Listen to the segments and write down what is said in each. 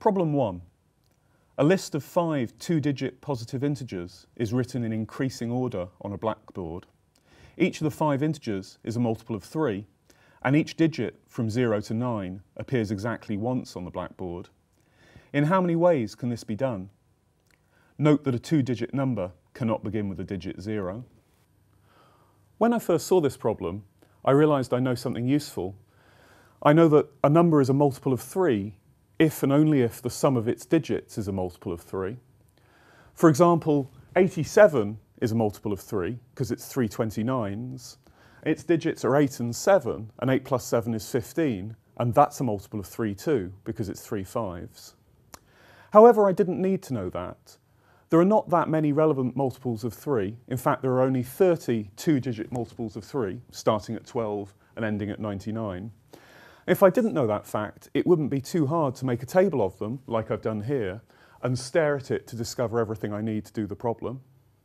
Problem 1. A list of 5 two-digit positive integers is written in increasing order on a blackboard. Each of the 5 integers is a multiple of 3, and each digit from 0 to 9 appears exactly once on the blackboard. In how many ways can this be done? Note that a two-digit number cannot begin with the digit 0. When I first saw this problem, I realised I know something useful. I know that a number is a multiple of 3 if and only if the sum of its digits is a multiple of 3. For example, 87 is a multiple of 3 because it's 3 29s. Its digits are 8 and 7, and 8 plus 7 is 15, and that's a multiple of 3 too because it's 3 5s. However, I didn't need to know that. There are not that many relevant multiples of 3. In fact, there are only 30 two-digit multiples of 3, starting at 12 and ending at 99. If I didn't know that fact, it wouldn't be too hard to make a table of them, like I've done here, and stare at it to discover everything I need to do the problem.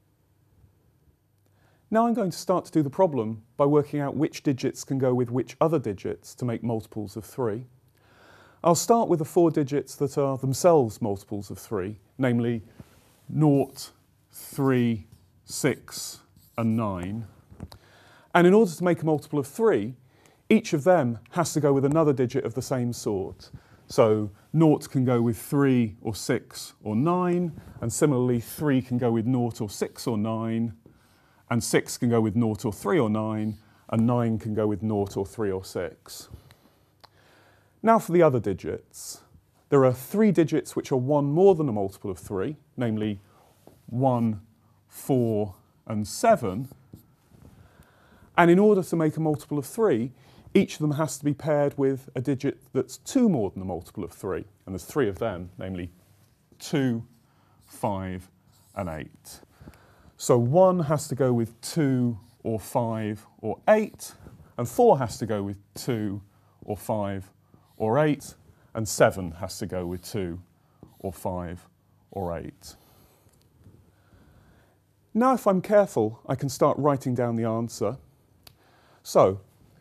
Now I'm going to start to do the problem by working out which digits can go with which other digits to make multiples of 3. I'll start with the 4 digits that are themselves multiples of 3, namely 0, 3, 6 and 9. And in order to make a multiple of 3, each of them has to go with another digit of the same sort. So 0 can go with 3 or 6 or 9, and similarly 3 can go with 0 or 6 or 9, and 6 can go with 0 or 3 or 9, and 9 can go with 0 or 3 or 6. Now for the other digits. There are 3 digits which are one more than a multiple of 3, namely 1, 4 and 7. And in order to make a multiple of 3, each of them has to be paired with a digit that's 2 more than a multiple of 3. And there's 3 of them, namely 2, 5 and 8. So 1 has to go with 2 or 5 or 8, and 4 has to go with 2 or 5 or 8, and 7 has to go with 2 or 5 or 8. Now if I'm careful, I can start writing down the answer. So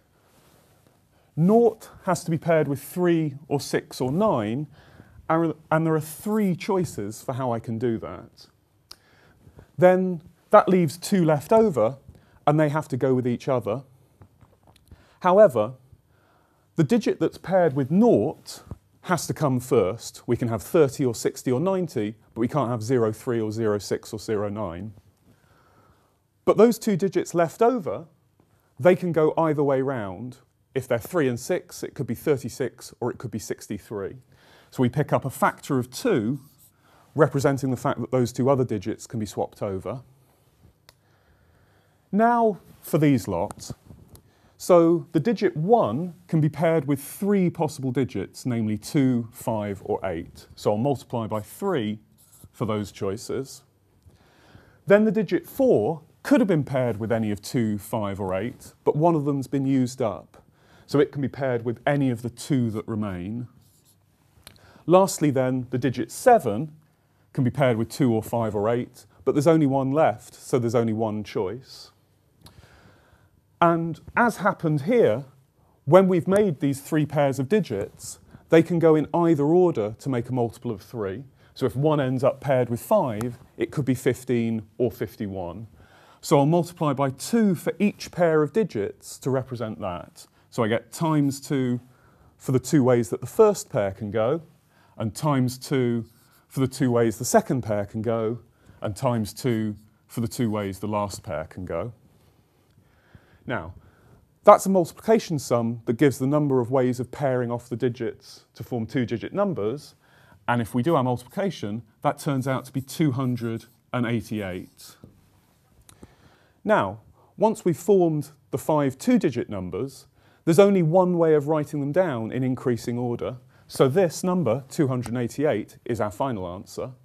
0 has to be paired with 3 or 6 or 9, and there are 3 choices for how I can do that. Then that leaves 2 left over, and they have to go with each other. However, the digit that's paired with 0 has to come first. We can have 30 or 60 or 90, but we can't have 0, 3 or 0, 6 or 0, 9. But those 2 digits left over, they can go either way round. If they're 3 and 6, it could be 36 or it could be 63. So we pick up a factor of 2, representing the fact that those 2 other digits can be swapped over. Now for these lots. So the digit 1 can be paired with 3 possible digits, namely 2, 5 or 8. So I'll multiply by 3 for those choices. Then the digit 4 could have been paired with any of 2, 5 or 8, but one of them's been used up. So it can be paired with any of the 2 that remain. Lastly then, the digit 7 can be paired with 2 or 5 or 8, but there's only one left, so there's only one choice. And as happened here, when we've made these 3 pairs of digits, they can go in either order to make a multiple of 3. So if 1 ends up paired with 5, it could be 15 or 51. So I'll multiply by 2 for each pair of digits to represent that. So I get times 2 for the 2 ways that the first pair can go, and times 2 for the 2 ways the second pair can go, and times 2 for the 2 ways the last pair can go. Now, that's a multiplication sum that gives the number of ways of pairing off the digits to form 2-digit numbers, and if we do our multiplication, that turns out to be 288. Now, once we've formed the 5 two-digit numbers, there's only one way of writing them down in increasing order. So this number, 288, is our final answer.